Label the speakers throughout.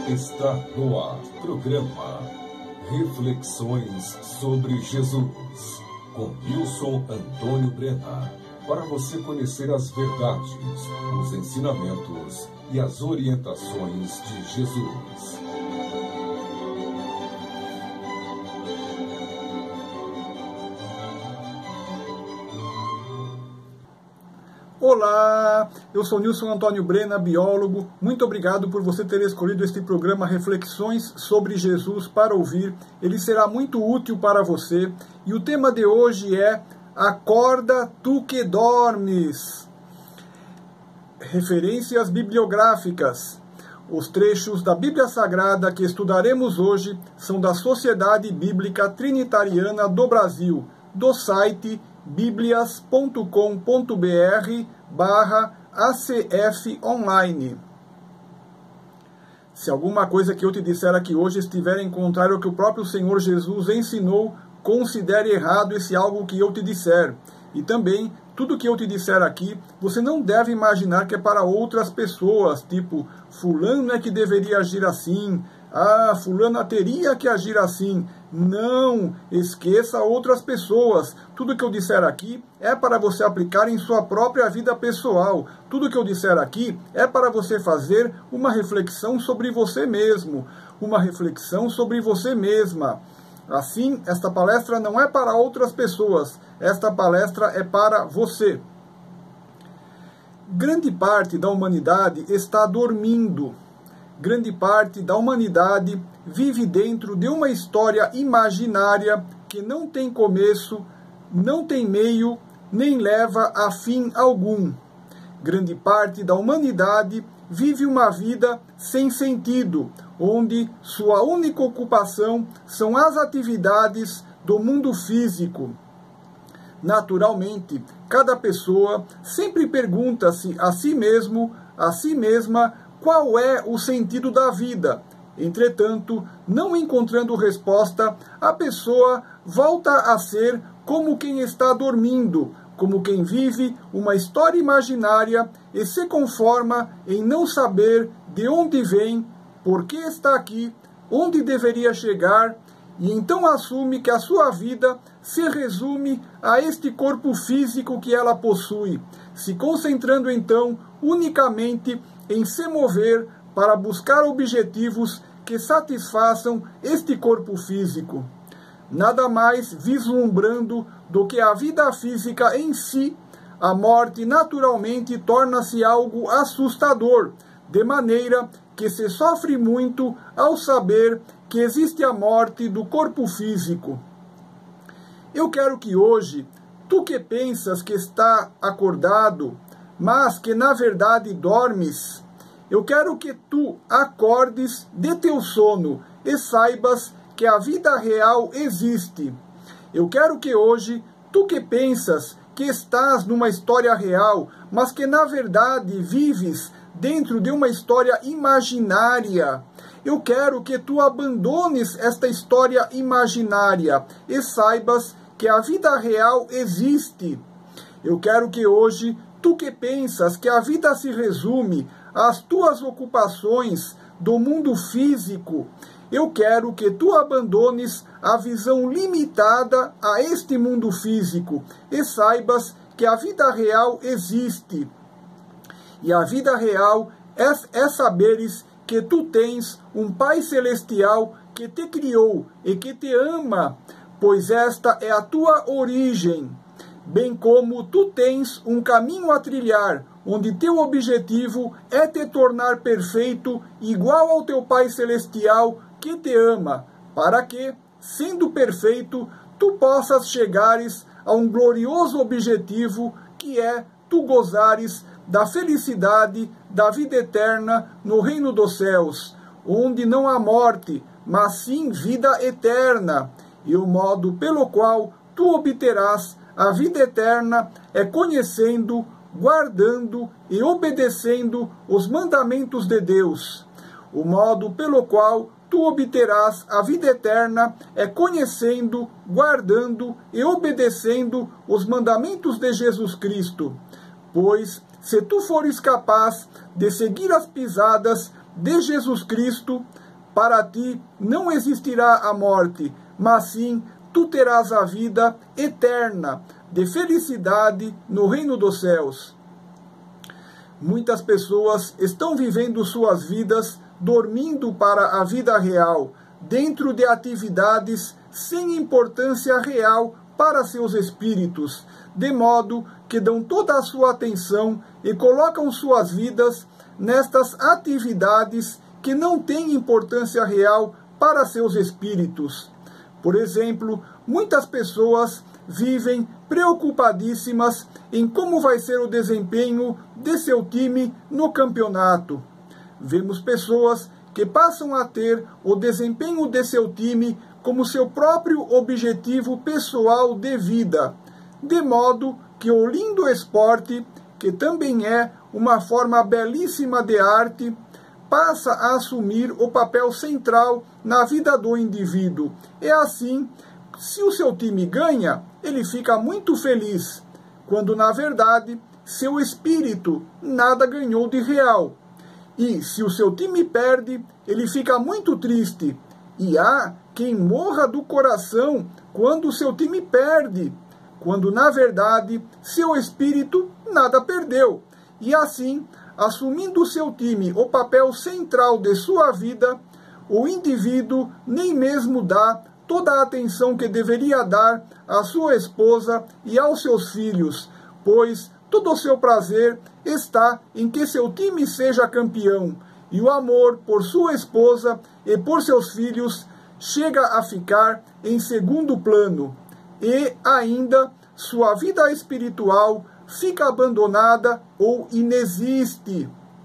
Speaker 1: Está no ar, programa Reflexões sobre Jesus, com Nilson Antônio Brena, para você conhecer as verdades, os ensinamentos e as orientações de Jesus.
Speaker 2: Olá, eu sou Nilson Antônio Brena, biólogo. Muito obrigado por você ter escolhido este programa Reflexões sobre Jesus para ouvir. Ele será muito útil para você. E o tema de hoje é Acorda, tu que dormes. Referências bibliográficas. Os trechos da Bíblia Sagrada que estudaremos hoje são da Sociedade Bíblica Trinitariana do Brasil, do site biblias.com.br/ACF online. Se alguma coisa que eu te disser aqui hoje estiver em contrário ao que o próprio Senhor Jesus ensinou, considere errado esse algo que eu te disser. E também, tudo que eu te disser aqui, você não deve imaginar que é para outras pessoas, tipo, fulano é que deveria agir assim, fulana teria que agir assim. Não, esqueça outras pessoas. Tudo que eu disser aqui é para você aplicar em sua própria vida pessoal. Tudo que eu disser aqui é para você fazer uma reflexão sobre você mesmo, uma reflexão sobre você mesma. Assim, esta palestra não é para outras pessoas, esta palestra é para você. Grande parte da humanidade está dormindo. Grande parte da humanidade vive dentro de uma história imaginária que não tem começo, não tem meio, nem leva a fim algum. Grande parte da humanidade vive uma vida sem sentido, onde sua única ocupação são as atividades do mundo físico. Naturalmente, cada pessoa sempre pergunta-se a si mesmo, a si mesma, qual é o sentido da vida. Entretanto, não encontrando resposta, a pessoa volta a ser como quem está dormindo, como quem vive uma história imaginária e se conforma em não saber de onde vem, por que está aqui, onde deveria chegar, e então assume que a sua vida se resume a este corpo físico que ela possui, se concentrando então unicamente em se mover para buscar objetivos que satisfaçam este corpo físico. Nada mais vislumbrando do que a vida física em si, a morte naturalmente torna-se algo assustador, de maneira que se sofre muito ao saber que existe a morte do corpo físico. Eu quero que hoje, tu que pensas que está acordado, mas que na verdade dormes, eu quero que tu acordes de teu sono e saibas que a vida real existe. Eu quero que hoje, tu que pensas que estás numa história real, mas que na verdade vives dentro de uma história imaginária, eu quero que tu abandones esta história imaginária e saibas que a vida real existe. Eu quero que hoje, tu que pensas que a vida se resume às tuas ocupações do mundo físico, eu quero que tu abandones a visão limitada a este mundo físico e saibas que a vida real existe. E a vida real é saberes que tu tens um Pai Celestial que te criou e que te ama, pois esta é a tua origem, bem como tu tens um caminho a trilhar, onde teu objetivo é te tornar perfeito, igual ao teu Pai Celestial que te ama, para que, sendo perfeito, tu possas chegares a um glorioso objetivo, que é tu gozares da felicidade, da vida eterna no reino dos céus, onde não há morte, mas sim vida eterna. E o modo pelo qual tu obterás a vida eterna é conhecendo, guardando e obedecendo os mandamentos de Deus. O modo pelo qual tu obterás a vida eterna é conhecendo, guardando e obedecendo os mandamentos de Jesus Cristo. Pois, se tu fores capaz de seguir as pisadas de Jesus Cristo, para ti não existirá a morte, mas sim tu terás a vida eterna, de felicidade no reino dos céus. Muitas pessoas estão vivendo suas vidas dormindo para a vida real, dentro de atividades sem importância real para seus espíritos, de modo que dão toda a sua atenção e colocam suas vidas nestas atividades que não têm importância real para seus espíritos. Por exemplo, muitas pessoas vivem preocupadíssimas em como vai ser o desempenho de seu time no campeonato. Vemos pessoas que passam a ter o desempenho de seu time como seu próprio objetivo pessoal de vida, de modo que o lindo esporte, que também é uma forma belíssima de arte, passa a assumir o papel central na vida do indivíduo. E assim, se o seu time ganha, ele fica muito feliz, quando na verdade seu espírito nada ganhou de real. E se o seu time perde, ele fica muito triste. E há quem morra do coração quando o seu time perde, quando na verdade seu espírito nada perdeu. E assim, assumindo o seu time o papel central de sua vida, o indivíduo nem mesmo dá toda a atenção que deveria dar à sua esposa e aos seus filhos, pois todo o seu prazer está em que seu time seja campeão, e o amor por sua esposa e por seus filhos chega a ficar em segundo plano, e ainda sua vida espiritual fica abandonada ou inexiste.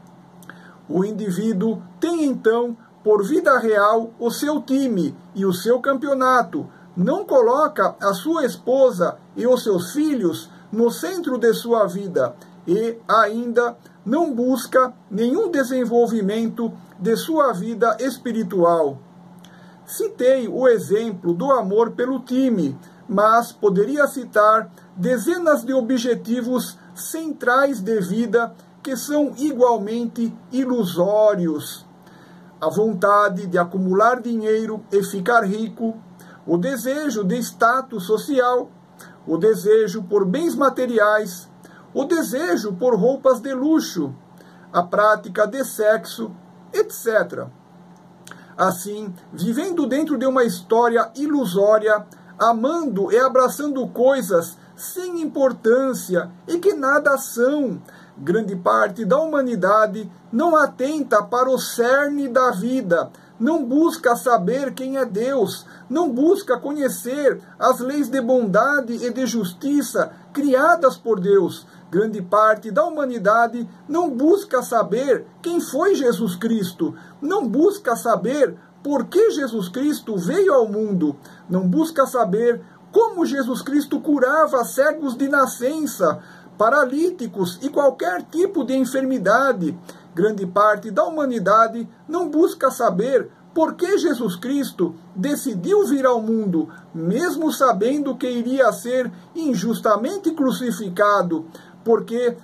Speaker 2: O indivíduo tem então por vida real o seu time e o seu campeonato, não coloca a sua esposa e os seus filhos no centro de sua vida e ainda não busca nenhum desenvolvimento de sua vida espiritual. Citei o exemplo do amor pelo time, mas poderia citar dezenas de objetivos centrais de vida que são igualmente ilusórios. A vontade de acumular dinheiro e ficar rico, o desejo de status social, o desejo por bens materiais, o desejo por roupas de luxo, a prática de sexo, etc. Assim, vivendo dentro de uma história ilusória, amando e abraçando coisas sem importância e que nada são, grande parte da humanidade não atenta para o cerne da vida, não busca saber quem é Deus, não busca conhecer as leis de bondade e de justiça criadas por Deus. Grande parte da humanidade não busca saber quem foi Jesus Cristo, não busca saber por que Jesus Cristo veio ao mundo, não busca saber como Jesus Cristo curava cegos de nascença, paralíticos e qualquer tipo de enfermidade. Grande parte da humanidade não busca saber por que Jesus Cristo decidiu vir ao mundo, mesmo sabendo que iria ser injustamente crucificado. Por que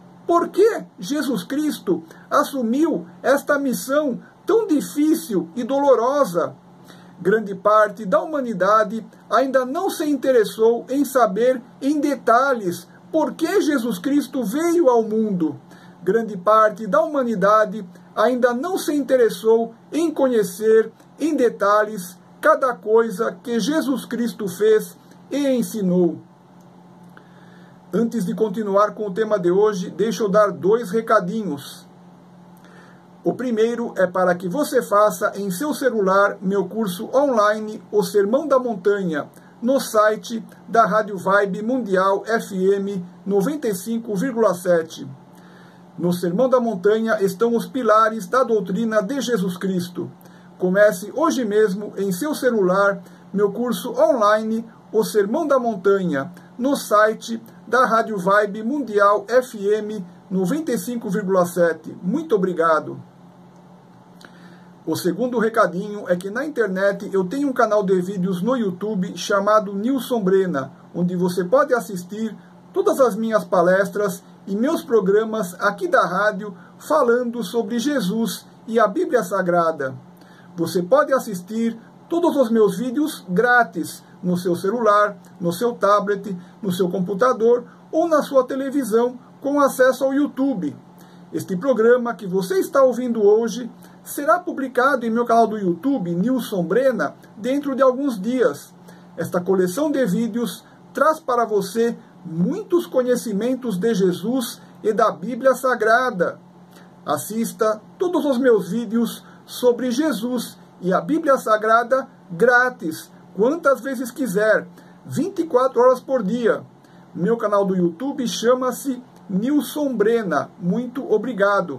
Speaker 2: Jesus Cristo assumiu esta missão tão difícil e dolorosa? Grande parte da humanidade ainda não se interessou em saber em detalhes por que Jesus Cristo veio ao mundo. Grande parte da humanidade ainda não se interessou em conhecer em detalhes cada coisa que Jesus Cristo fez e ensinou. Antes de continuar com o tema de hoje, deixa eu dar 2 recadinhos. O primeiro é para que você faça em seu celular meu curso online, O Sermão da Montanha, no site da Rádio Vibe Mundial FM 95,7. No Sermão da Montanha estão os pilares da doutrina de Jesus Cristo. Comece hoje mesmo em seu celular meu curso online, O Sermão da Montanha, no site da Rádio Vibe Mundial FM 95,7. Muito obrigado. O segundo recadinho é que na internet eu tenho um canal de vídeos no YouTube chamado Nilson Brena, onde você pode assistir todas as minhas palestras e meus programas aqui da rádio falando sobre Jesus e a Bíblia Sagrada. Você pode assistir todos os meus vídeos grátis no seu celular, no seu tablet, no seu computador ou na sua televisão com acesso ao YouTube. Este programa que você está ouvindo hoje será publicado em meu canal do YouTube, Nilson Brena, dentro de alguns dias. Esta coleção de vídeos traz para você muitos conhecimentos de Jesus e da Bíblia Sagrada. Assista todos os meus vídeos sobre Jesus e a Bíblia Sagrada grátis, quantas vezes quiser, 24 horas por dia. Meu canal do YouTube chama-se Nilson Brena. Muito obrigado.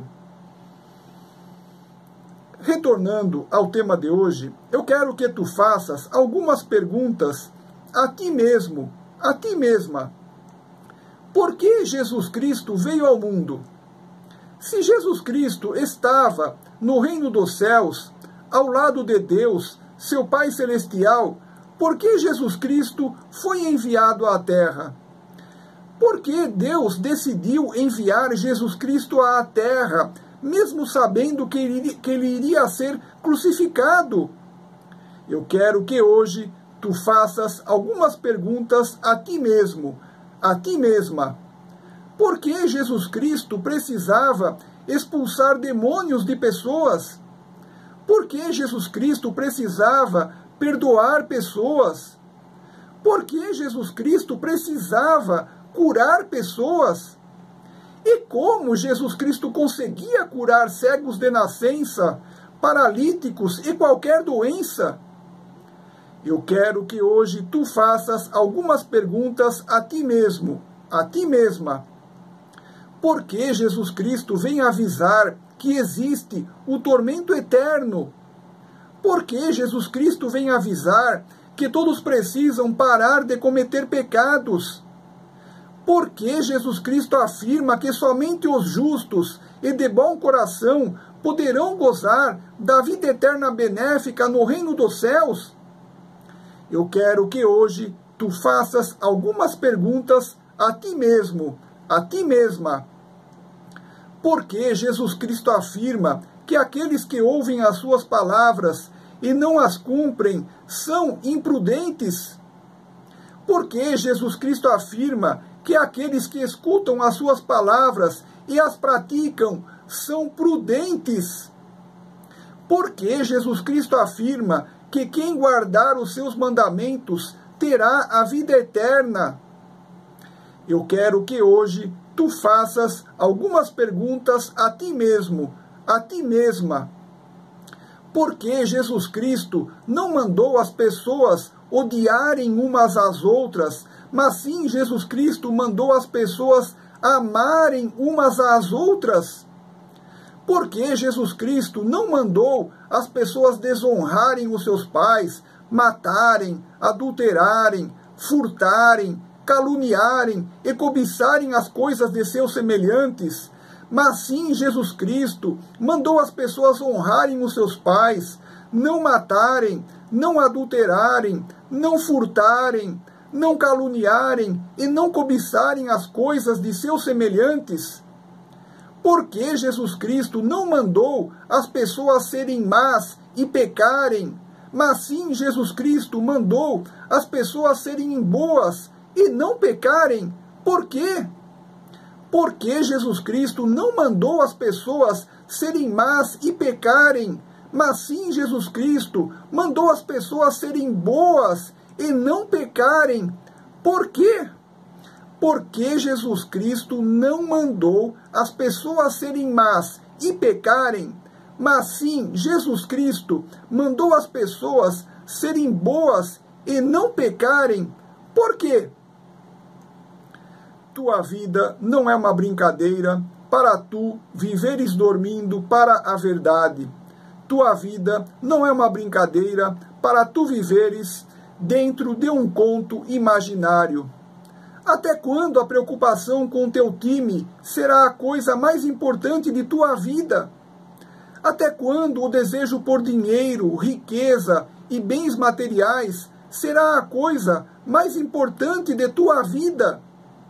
Speaker 2: Retornando ao tema de hoje, eu quero que tu faças algumas perguntas a ti mesmo, a ti mesma. Por que Jesus Cristo veio ao mundo? Se Jesus Cristo estava no reino dos céus, ao lado de Deus, seu Pai Celestial, por que Jesus Cristo foi enviado à Terra? Por que Deus decidiu enviar Jesus Cristo à Terra, mesmo sabendo que ele iria ser crucificado? Eu quero que hoje tu faças algumas perguntas a ti mesmo, a ti mesma. Por que Jesus Cristo precisava expulsar demônios de pessoas? Por que Jesus Cristo precisava perdoar pessoas? Por que Jesus Cristo precisava curar pessoas? E como Jesus Cristo conseguia curar cegos de nascença, paralíticos e qualquer doença? Eu quero que hoje tu faças algumas perguntas a ti mesmo, a ti mesma. Por que Jesus Cristo vem avisar que existe o tormento eterno? Por que Jesus Cristo vem avisar que todos precisam parar de cometer pecados? Por que Jesus Cristo afirma que somente os justos e de bom coração poderão gozar da vida eterna benéfica no reino dos céus? Eu quero que hoje tu faças algumas perguntas a ti mesmo, a ti mesma. Por que Jesus Cristo afirma que aqueles que ouvem as suas palavras e não as cumprem são imprudentes? Por que Jesus Cristo afirma que aqueles que escutam as suas palavras e as praticam são prudentes? Por que Jesus Cristo afirma que quem guardar os seus mandamentos terá a vida eterna? Eu quero que hoje tu faças algumas perguntas a ti mesmo, a ti mesma. Por que Jesus Cristo não mandou as pessoas odiarem umas às outras, mas sim Jesus Cristo mandou as pessoas amarem umas às outras? Por que Jesus Cristo não mandou as pessoas desonrarem os seus pais, matarem, adulterarem, furtarem, caluniarem e cobiçarem as coisas de seus semelhantes? Mas sim Jesus Cristo mandou as pessoas honrarem os seus pais, não matarem, não adulterarem, não furtarem, não caluniarem e não cobiçarem as coisas de seus semelhantes? Por que Jesus Cristo não mandou as pessoas serem más e pecarem, mas sim Jesus Cristo mandou as pessoas serem boas e não pecarem? Por quê? Por que Jesus Cristo não mandou as pessoas serem más e pecarem, mas sim Jesus Cristo mandou as pessoas serem boas e não pecarem? Por quê? Porque Jesus Cristo não mandou as pessoas serem más e pecarem, mas sim Jesus Cristo mandou as pessoas serem boas e não pecarem? Por quê? Tua vida não é uma brincadeira para tu viveres dormindo para a verdade. Tua vida não é uma brincadeira para tu viveres dentro de um conto imaginário. Até quando a preocupação com teu time será a coisa mais importante de tua vida? Até quando o desejo por dinheiro, riqueza e bens materiais será a coisa mais importante de tua vida?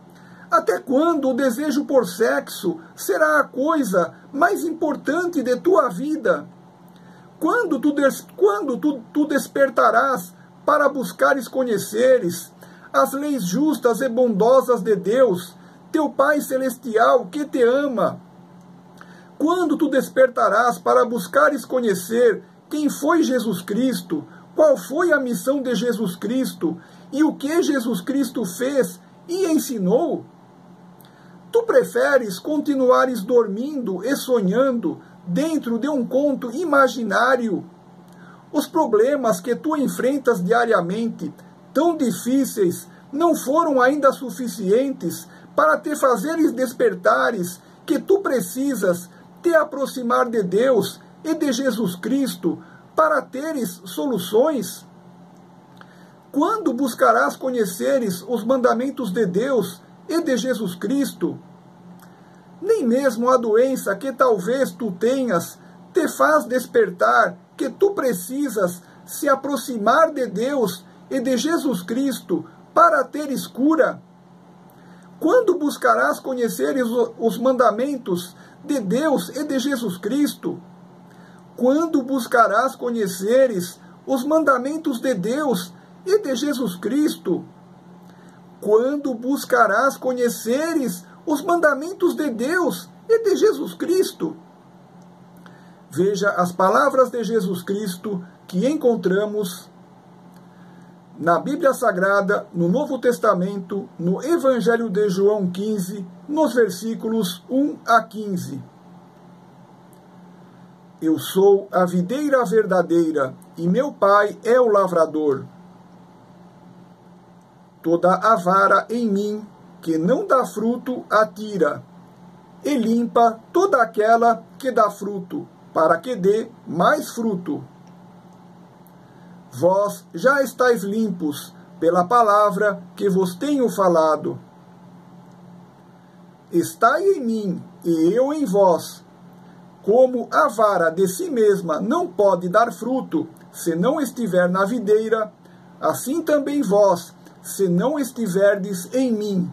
Speaker 2: Até quando o desejo por sexo será a coisa mais importante de tua vida? Quando tu despertarás para buscares conheceres as leis justas e bondosas de Deus, teu Pai Celestial que te ama? Quando tu despertarás para buscares conhecer quem foi Jesus Cristo, qual foi a missão de Jesus Cristo e o que Jesus Cristo fez e ensinou? Tu preferes continuares dormindo e sonhando dentro de um conto imaginário? Os problemas que tu enfrentas diariamente, tão difíceis, não foram ainda suficientes para te fazeres despertares que tu precisas te aproximar de Deus e de Jesus Cristo para teres soluções? Quando buscarás conheceres os mandamentos de Deus e de Jesus Cristo? Nem mesmo a doença que talvez tu tenhas te faz despertar que tu precisas se aproximar de Deus e de Jesus Cristo para teres cura? Quando buscarás conhecer os mandamentos de Deus e de Jesus Cristo? Quando buscarás conheceres os mandamentos de Deus e de Jesus Cristo? Quando buscarás conheceres os mandamentos de Deus e de Jesus Cristo? Veja as palavras de Jesus Cristo que encontramos na Bíblia Sagrada, no Novo Testamento, no Evangelho de João 15, nos versículos 1 a 15. Eu sou a videira verdadeira, e meu Pai é o lavrador. Toda a vara em mim, que não dá fruto, atira, e limpa toda aquela que dá fruto, para que dê mais fruto. Vós já estáis limpos pela palavra que vos tenho falado. Estai em mim e eu em vós. Como a vara de si mesma não pode dar fruto se não estiver na videira, assim também vós, se não estiverdes em mim.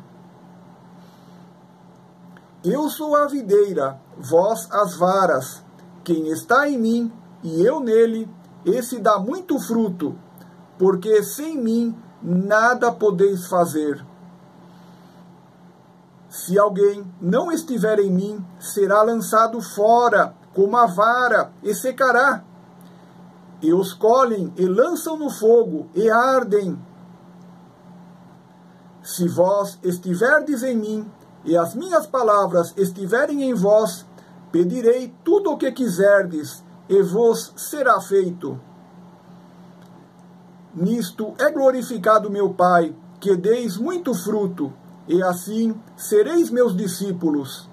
Speaker 2: Eu sou a videira, vós as varas. Quem está em mim e eu nele, esse dá muito fruto, porque sem mim nada podeis fazer. Se alguém não estiver em mim, será lançado fora como a vara e secará. E os colhem e lançam no fogo e ardem. Se vós estiverdes em mim e as minhas palavras estiverem em vós, pedirei tudo o que quiserdes e vos será feito. Nisto é glorificado meu Pai, que deis muito fruto, e assim sereis meus discípulos.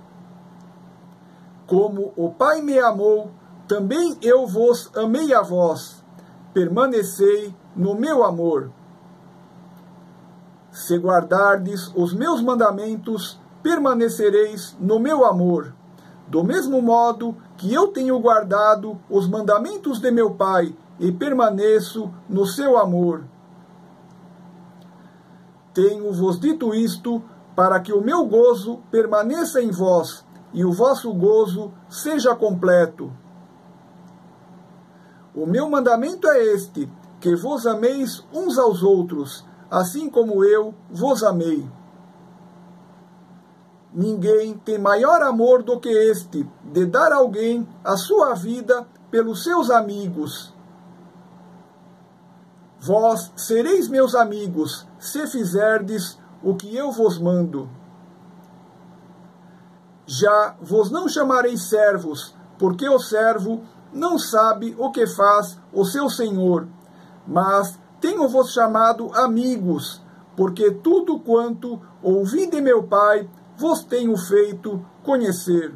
Speaker 2: Como o Pai me amou, também eu vos amei a vós. Permanecei no meu amor. Se guardardes os meus mandamentos, permanecereis no meu amor. Do mesmo modo que eu tenho guardado os mandamentos de meu Pai e permaneço no seu amor. Tenho-vos dito isto para que o meu gozo permaneça em vós e o vosso gozo seja completo. O meu mandamento é este, que vos ameis uns aos outros, assim como eu vos amei. Ninguém tem maior amor do que este, de dar a alguém a sua vida pelos seus amigos. Vós sereis meus amigos, se fizerdes o que eu vos mando. Já vos não chamarei servos, porque o servo não sabe o que faz o seu senhor, mas tenho-vos chamado amigos, porque tudo quanto ouvi de meu Pai vos tenho feito conhecer.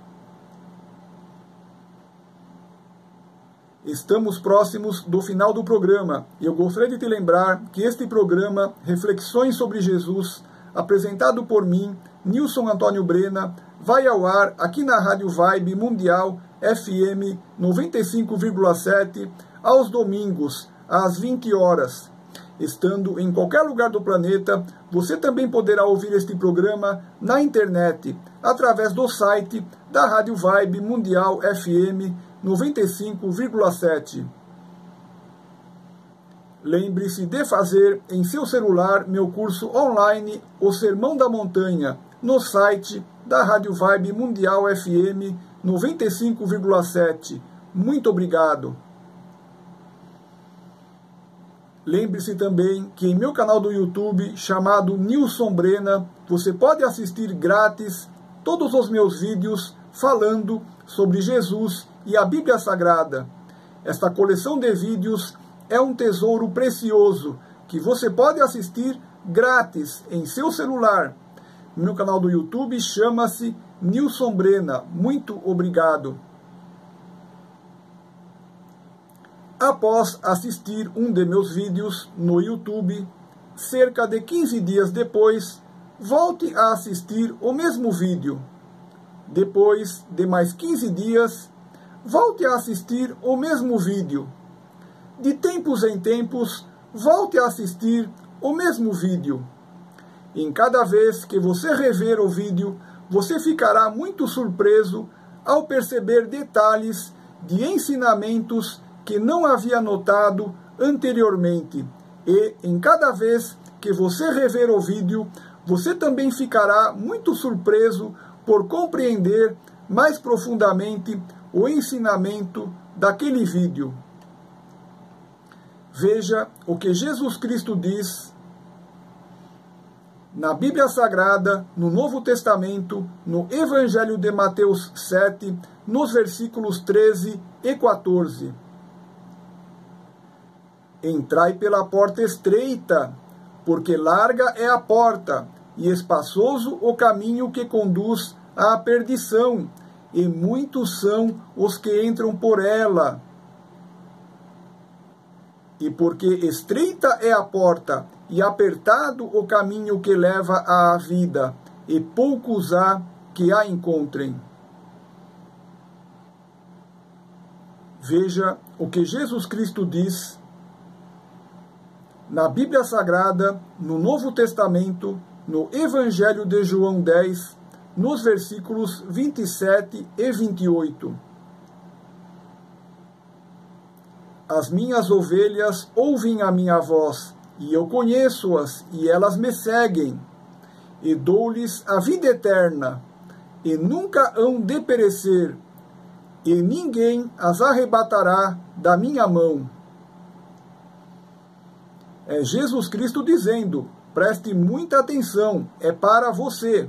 Speaker 2: Estamos próximos do final do programa e eu gostaria de te lembrar que este programa, Reflexões sobre Jesus, apresentado por mim, Nilson Antônio Brena, vai ao ar aqui na Rádio Vibe Mundial FM 95,7 aos domingos, às 20 horas. Estando em qualquer lugar do planeta, você também poderá ouvir este programa na internet, através do site da Rádio Vibe Mundial FM 95,7. Lembre-se de fazer em seu celular meu curso online O Sermão da Montanha, no site da Rádio Vibe Mundial FM 95,7. Muito obrigado. Lembre-se também que em meu canal do YouTube, chamado Nilson Brena, você pode assistir grátis todos os meus vídeos falando sobre Jesus e a Bíblia Sagrada. Esta coleção de vídeos é um tesouro precioso que você pode assistir grátis em seu celular. Meu canal do YouTube chama-se Nilson Brena. Muito obrigado. Após assistir um de meus vídeos no YouTube, cerca de 15 dias depois, volte a assistir o mesmo vídeo. Depois de mais 15 dias, volte a assistir o mesmo vídeo. De tempos em tempos, volte a assistir o mesmo vídeo. Em cada vez que você rever o vídeo, você ficará muito surpreso ao perceber detalhes de ensinamentos que não havia notado anteriormente. E em cada vez que você rever o vídeo, você também ficará muito surpreso por compreender mais profundamente o ensinamento daquele vídeo. Veja o que Jesus Cristo diz na Bíblia Sagrada, no Novo Testamento, no Evangelho de Mateus 7, nos versículos 13 e 14. Entrai pela porta estreita, porque larga é a porta, e espaçoso o caminho que conduz à perdição, e muitos são os que entram por ela. E porque estreita é a porta, e apertado o caminho que leva à vida, e poucos há que a encontrem. Veja o que Jesus Cristo diz na Bíblia Sagrada, no Novo Testamento, no Evangelho de João 10, nos versículos 27 e 28. As minhas ovelhas ouvem a minha voz, e eu conheço-as, e elas me seguem, e dou-lhes a vida eterna, e nunca hão de perecer, e ninguém as arrebatará da minha mão. É Jesus Cristo dizendo, preste muita atenção, é para você.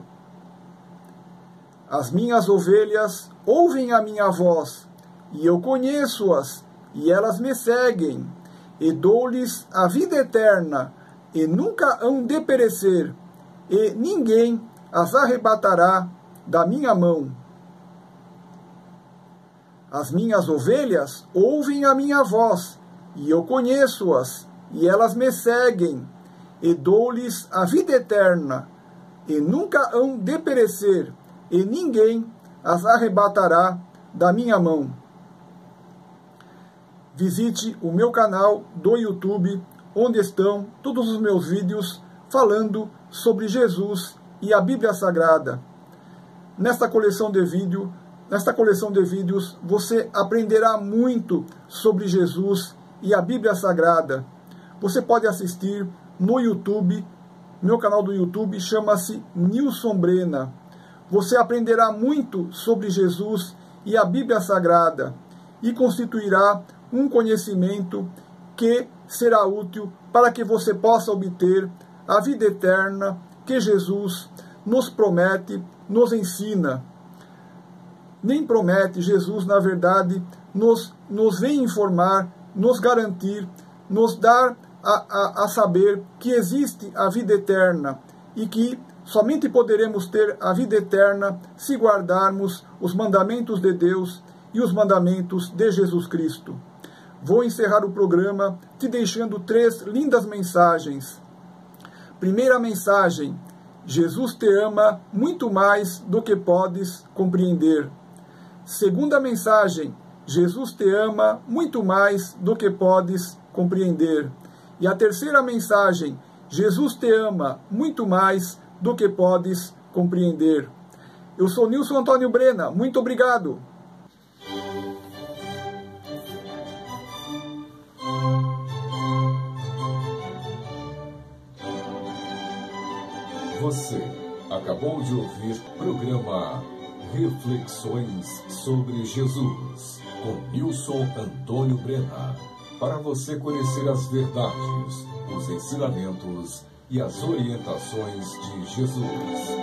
Speaker 2: As minhas ovelhas ouvem a minha voz, e eu conheço-as, e elas me seguem, e dou-lhes a vida eterna, e nunca hão de perecer, e ninguém as arrebatará da minha mão. As minhas ovelhas ouvem a minha voz, e eu conheço-as, e elas me seguem, e dou-lhes a vida eterna, e nunca hão de perecer, e ninguém as arrebatará da minha mão. Visite o meu canal do YouTube, onde estão todos os meus vídeos falando sobre Jesus e a Bíblia Sagrada. Nesta coleção de vídeos, você aprenderá muito sobre Jesus e a Bíblia Sagrada. Você pode assistir no YouTube, meu canal do YouTube chama-se Nilson Brena. Você aprenderá muito sobre Jesus e a Bíblia Sagrada e constituirá um conhecimento que será útil para que você possa obter a vida eterna que Jesus nos promete, nos ensina. Nem promete, Jesus, na verdade, nos vem informar, nos garantir, nos dar a saber que existe a vida eterna e que somente poderemos ter a vida eterna se guardarmos os mandamentos de Deus e os mandamentos de Jesus Cristo. Vou encerrar o programa te deixando 3 lindas mensagens. Primeira mensagem: Jesus te ama muito mais do que podes compreender. Segunda mensagem: Jesus te ama muito mais do que podes compreender. E a terceira mensagem: Jesus te ama muito mais do que podes compreender. Eu sou Nilson Antônio Brena, muito obrigado.
Speaker 1: Você acabou de ouvir o programa Reflexões sobre Jesus, com Nilson Antônio Brena. Para você conhecer as verdades, os ensinamentos e as orientações de Jesus.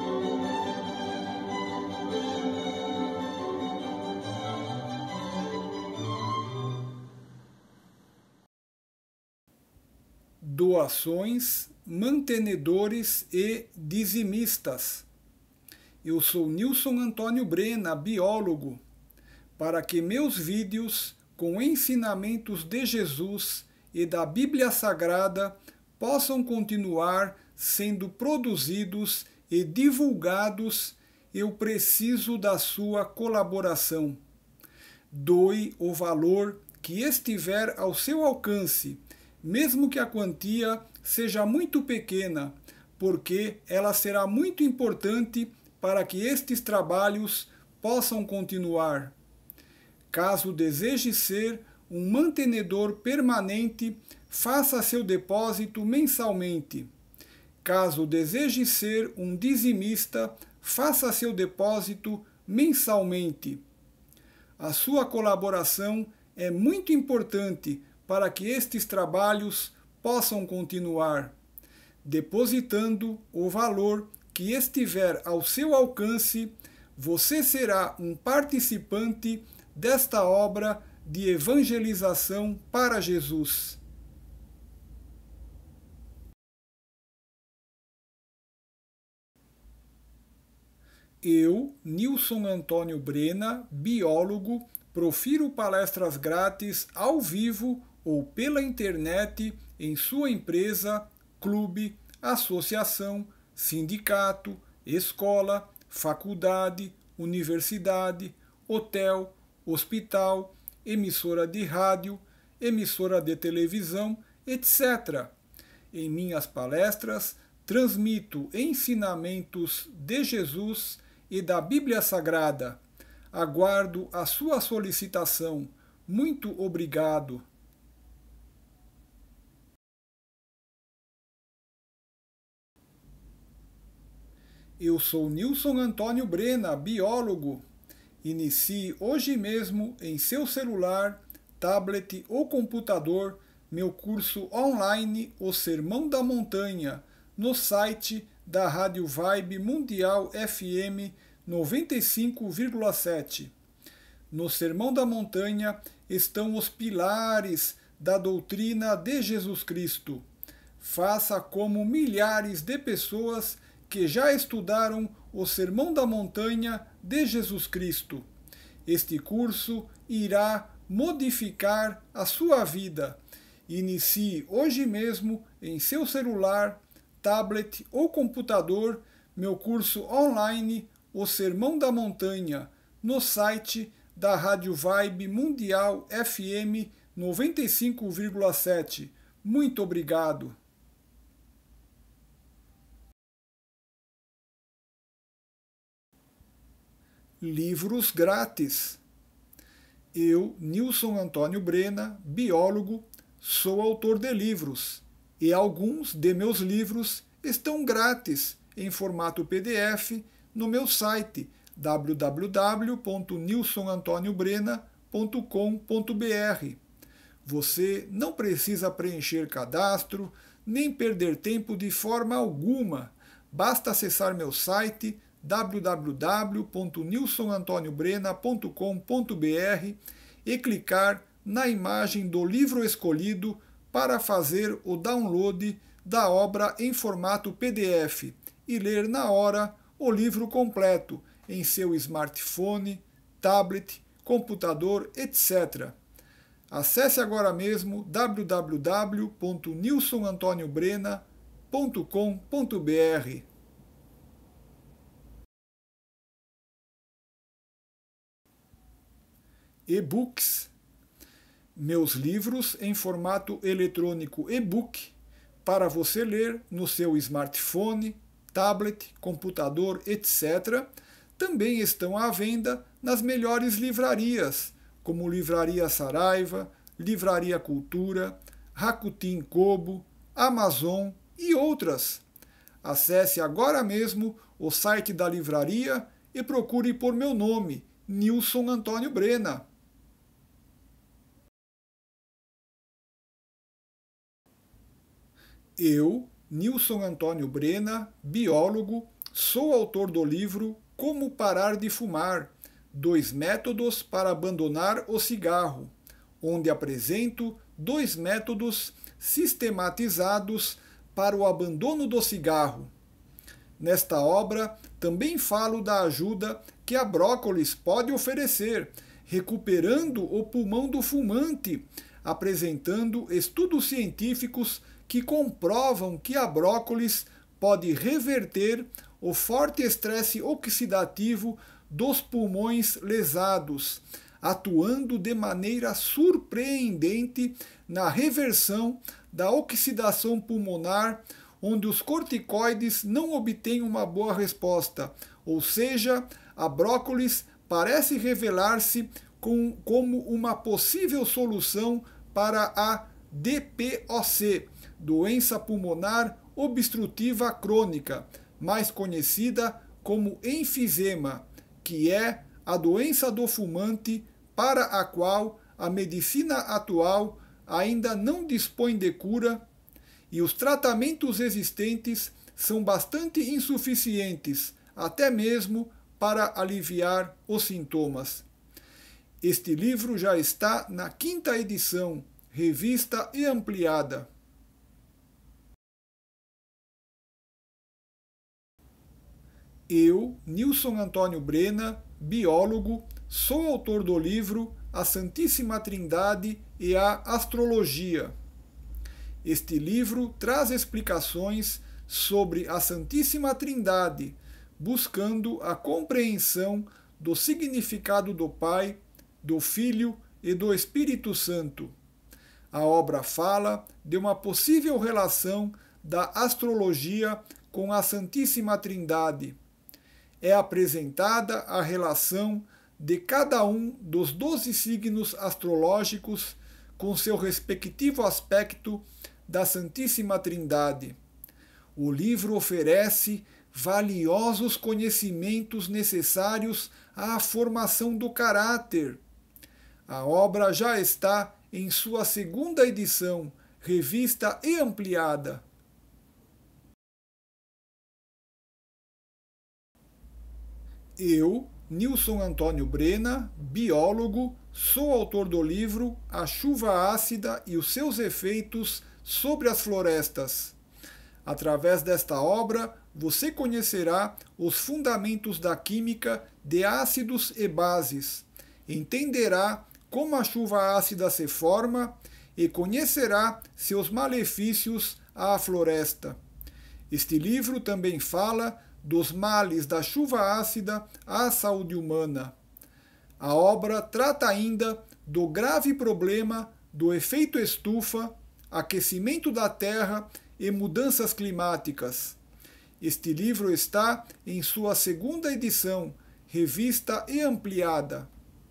Speaker 2: Doações, mantenedores e dizimistas. Eu sou Nilson Antônio Brena, biólogo. Para que meus vídeos com ensinamentos de Jesus e da Bíblia Sagrada possam continuar sendo produzidos e divulgados, eu preciso da sua colaboração. Doe o valor que estiver ao seu alcance, mesmo que a quantia seja muito pequena, porque ela será muito importante para que estes trabalhos possam continuar. Caso deseje ser um mantenedor permanente, faça seu depósito mensalmente. Caso deseje ser um dizimista, faça seu depósito mensalmente. A sua colaboração é muito importante para que estes trabalhos possam continuar. Depositando o valor que estiver ao seu alcance, você será um participante desta obra de evangelização para Jesus. Eu, Nilson Antônio Brena, biólogo, profiro palestras grátis ao vivo ou pela internet em sua empresa, clube, associação, sindicato, escola, faculdade, universidade, hotel, hospital, emissora de rádio, emissora de televisão, etc. Em minhas palestras, transmito ensinamentos de Jesus e da Bíblia Sagrada. Aguardo a sua solicitação. Muito obrigado. Eu sou Nilson Antônio Brena, biólogo. Inicie hoje mesmo em seu celular, tablet ou computador meu curso online O Sermão da Montanha, no site da Rádio Vibe Mundial FM 95,7. No Sermão da Montanha estão os pilares da doutrina de Jesus Cristo. Faça como milhares de pessoas que já estudaram o Sermão da Montanha de Jesus Cristo. Este curso irá modificar a sua vida. Inicie hoje mesmo em seu celular, tablet ou computador meu curso online O Sermão da Montanha, no site da Rádio Vibe Mundial FM 95,7. Muito obrigado. Livros grátis. Eu, Nilson Antônio Brena, biólogo, sou autor de livros e alguns de meus livros estão grátis em formato PDF no meu site www.nilsonantoniobrena.com.br. Você não precisa preencher cadastro, nem perder tempo de forma alguma. Basta acessar meu site www.nilsonantoniobrena.com.br e clicar na imagem do livro escolhido para fazer o download da obra em formato PDF e ler na hora o livro completo em seu smartphone, tablet, computador, etc. Acesse agora mesmo www.nilsonantoniobrena.com.br. E-books. Meus livros em formato eletrônico e-book para você ler no seu smartphone, tablet, computador, etc., também estão à venda nas melhores livrarias, como Livraria Saraiva, Livraria Cultura, Rakuten Kobo, Amazon e outras. Acesse agora mesmo o site da livraria e procure por meu nome, Nilson Antônio Brena. Eu, Nilson Antônio Brena, biólogo, sou autor do livro Como Parar de Fumar, 2 métodos para abandonar o cigarro, onde apresento 2 métodos sistematizados para o abandono do cigarro. Nesta obra, também falo da ajuda que a brócolis pode oferecer, recuperando o pulmão do fumante, apresentando estudos científicos que comprovam que a brócolis pode reverter o forte estresse oxidativo dos pulmões lesados, atuando de maneira surpreendente na reversão da oxidação pulmonar, onde os corticoides não obtêm uma boa resposta, ou seja, a brócolis parece revelar-se como uma possível solução para a DPOC, doença pulmonar obstrutiva crônica, mais conhecida como enfisema, que é a doença do fumante para a qual a medicina atual ainda não dispõe de cura e os tratamentos existentes são bastante insuficientes, até mesmo para aliviar os sintomas. Este livro já está na 5ª edição, revista e ampliada. Eu, Nilson Antônio Brena, biólogo, sou autor do livro A Santíssima Trindade e a Astrologia. Este livro traz explicações sobre a Santíssima Trindade, buscando a compreensão do significado do Pai, do Filho e do Espírito Santo. A obra fala de uma possível relação da astrologia com a Santíssima Trindade. É apresentada a relação de cada um dos 12 signos astrológicos com seu respectivo aspecto da Santíssima Trindade. O livro oferece valiosos conhecimentos necessários à formação do caráter. A obra já está em sua 2ª edição, revista e ampliada. Eu, Nilson Antônio Brena, biólogo, sou autor do livro A Chuva Ácida e os seus efeitos sobre as florestas. Através desta obra, você conhecerá os fundamentos da química de ácidos e bases, entenderá como a chuva ácida se forma e conhecerá seus malefícios à floresta. Este livro também fala dos males da chuva ácida à saúde humana. A obra trata ainda do grave problema do efeito estufa, aquecimento da Terra e mudanças climáticas. Este livro está em sua 2ª edição, revista e ampliada.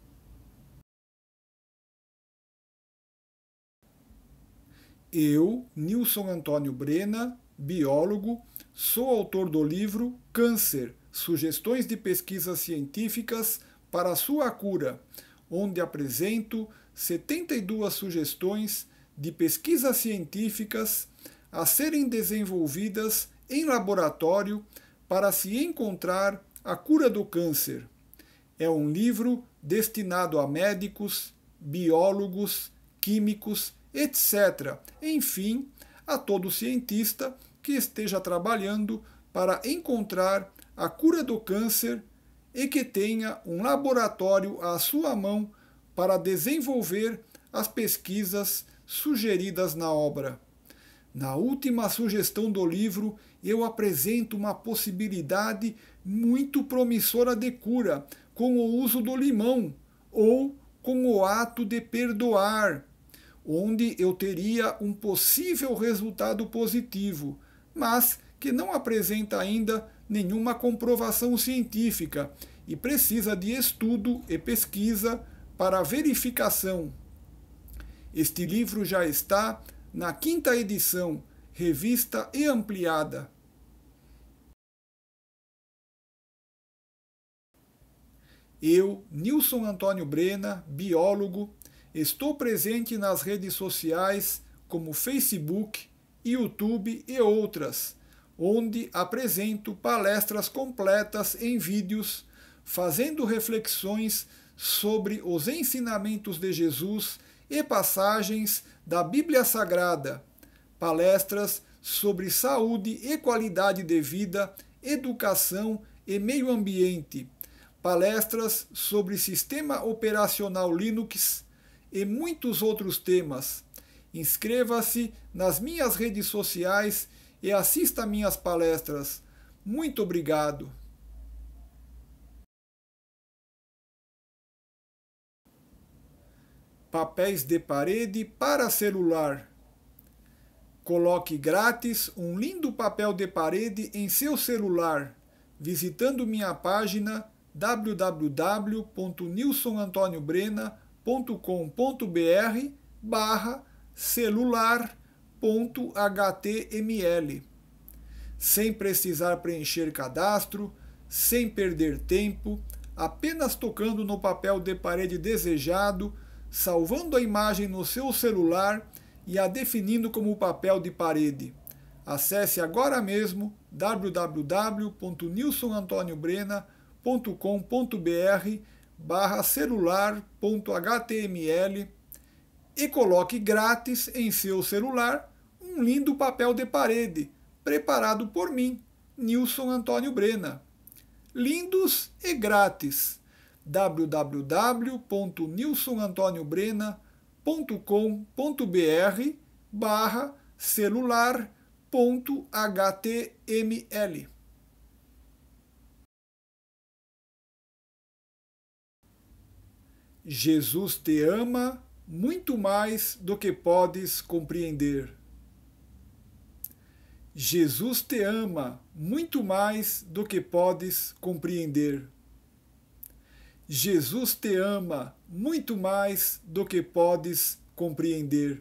Speaker 2: Eu, Nilson Antônio Brena, biólogo, sou autor do livro Câncer, Sugestões de Pesquisas Científicas para a Sua Cura, onde apresento 72 sugestões de pesquisas científicas a serem desenvolvidas em laboratório para se encontrar a cura do câncer. É um livro destinado a médicos, biólogos, químicos, etc. Enfim, a todo cientista que esteja trabalhando para encontrar a cura do câncer e que tenha um laboratório à sua mão para desenvolver as pesquisas sugeridas na obra. Na última sugestão do livro, eu apresento uma possibilidade muito promissora de cura com o uso do limão ou com o ato de perdoar. onde eu teria um possível resultado positivo, mas que não apresenta ainda nenhuma comprovação científica e precisa de estudo e pesquisa para verificação. Este livro já está na 5ª edição, revista e ampliada. Eu, Nilson Antônio Brena, biólogo, estou presente nas redes sociais como Facebook, YouTube e outras, onde apresento palestras completas em vídeos, fazendo reflexões sobre os ensinamentos de Jesus e passagens da Bíblia Sagrada, palestras sobre saúde e qualidade de vida, educação e meio ambiente, palestras sobre sistema operacional Linux e muitos outros temas. Inscreva-se nas minhas redes sociais e assista minhas palestras. Muito obrigado. Papéis de parede para celular. Coloque grátis um lindo papel de parede em seu celular, visitando minha página www.nilsonantoniobrenna.com.br/celular.html. Sem precisar preencher cadastro, sem perder tempo, apenas tocando no papel de parede desejado, salvando a imagem no seu celular e a definindo como papel de parede. Acesse agora mesmo www.nilsonantoniobrenna.com.br/celular.html e coloque grátis em seu celular um lindo papel de parede, preparado por mim, Nilson Antônio Brena. Lindos e grátis. www.nilsonantoniobrenna.com.br/celular.html. Jesus te ama muito mais do que podes compreender. Jesus te ama muito mais do que podes compreender. Jesus te ama muito mais do que podes compreender.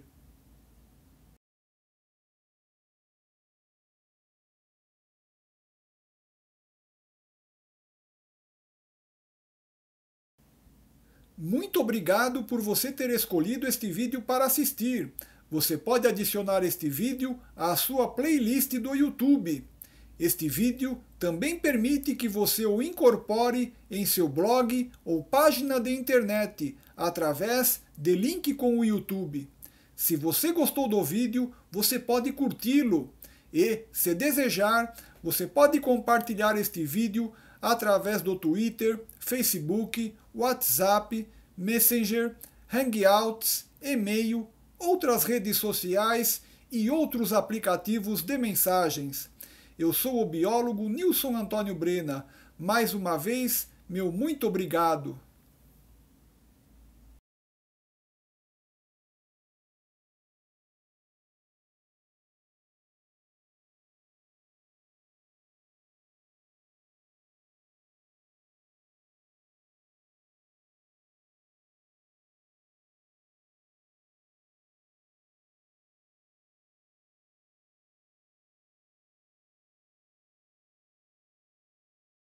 Speaker 2: Muito obrigado por você ter escolhido este vídeo para assistir. Você pode adicionar este vídeo à sua playlist do YouTube. Este vídeo também permite que você o incorpore em seu blog ou página de internet, através de link com o YouTube. Se você gostou do vídeo, você pode curti-lo. E, se desejar, você pode compartilhar este vídeo através do Twitter, Facebook, WhatsApp, Messenger, Hangouts, e-mail, outras redes sociais e outros aplicativos de mensagens. Eu sou o biólogo Nilson Antônio Brena. Mais uma vez, meu muito obrigado.